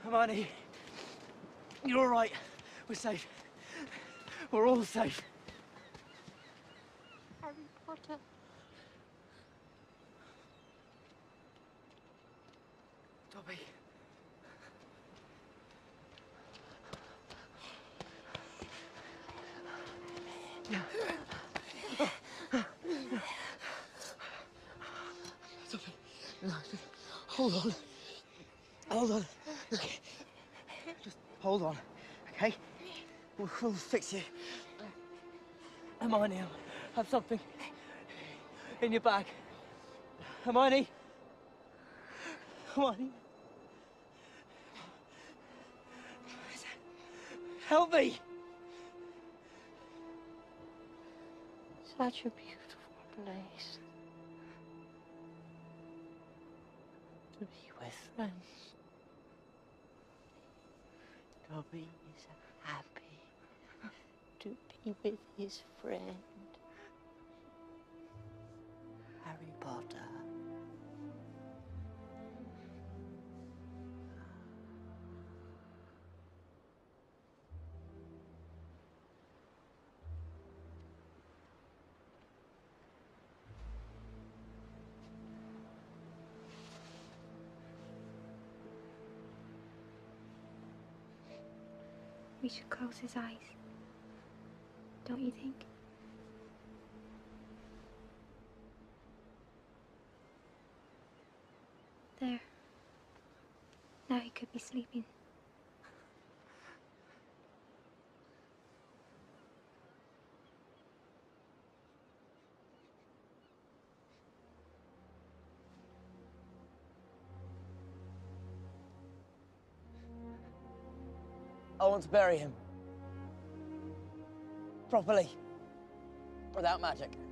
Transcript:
Hermione, you're all right. We're safe. We're all safe. Harry Potter. Dobby. Dobby, no, just hold on. Hold on. Okay. Just hold on, okay? We'll fix you. Hermione, I have something in your bag. Hermione? Hermione? Help me! Such a beautiful place to be with friends. Dobby is happy to be with his friend, Harry Potter. We should close his eyes. Don't you think? There. Now he could be sleeping. I want to bury him. Properly. Without magic.